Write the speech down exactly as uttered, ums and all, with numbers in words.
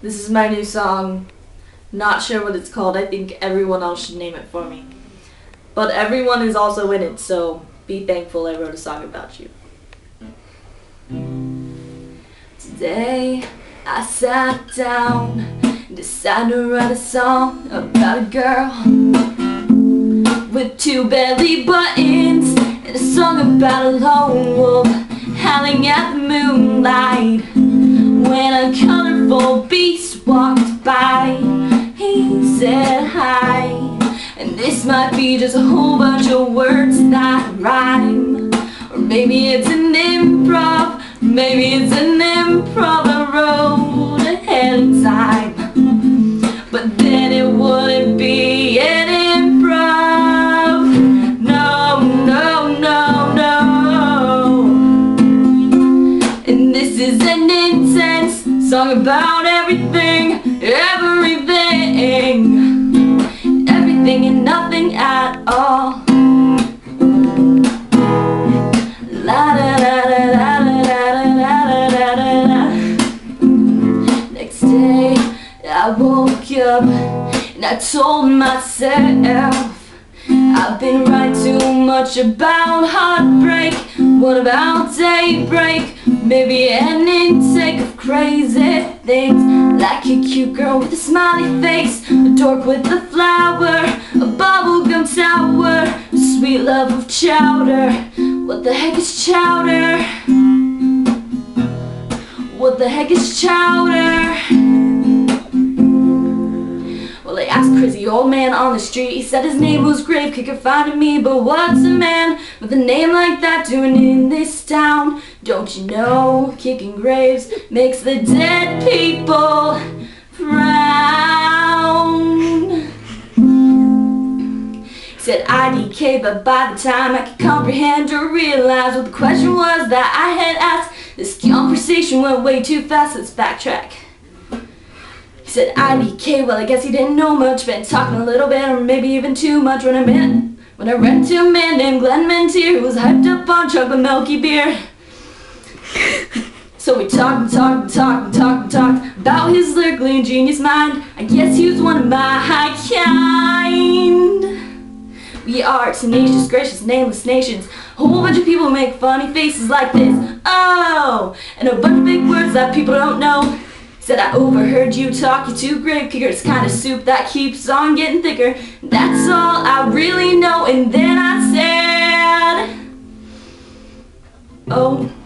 This is my new song. Not sure what it's called. I think everyone else should name it for me. But everyone is also in it, so be thankful I wrote a song about you. Today I sat down and decided to write a song about a girl with two belly buttons, and a song about a lone wolf howling at the moonlight when a colorful beast walked by. He said hi, and this might be just a whole bunch of words that rhyme, or maybe it's an improv, maybe it's an improv I wrote ahead of time, but then it wouldn't be an improv. No, no, no, no. And this is an intense song about everything, everything, everything and nothing at all. La da da da da da da da da da. Next day I woke up and I told myself, I've been writing too much about heartbreak. What about daybreak? Maybe an intake of crazy things, like a cute girl with a smiley face, a dork with a flower, a bubblegum tower, a sweet love of chowder. What the heck is chowder? What the heck is chowder? Well, I asked a crazy old man on the street. He said his name was Gravekicker, finding me. But what's a man with a name like that doing in this town? Don't you know, kicking graves makes the dead people frown. He said I D K, but by the time I could comprehend or realize what the question was that I had asked, this conversation went way too fast. Let's backtrack. He said I D K, well I guess he didn't know much, been talking a little bit or maybe even too much when I met, when I ran to a man named Glenn Mentier, who was hyped up on chocolate milky beer. So we talked and talked and talked and talked and talked about his lyrically ingenious mind. I guess he was one of my high kind. We are tenacious, gracious, nameless nations. A whole bunch of people make funny faces like this. Oh, and a bunch of big words that people don't know. Said I overheard you talking to Gravekicker. It's kind of soup that keeps on getting thicker. That's all I really know. And then I said, oh.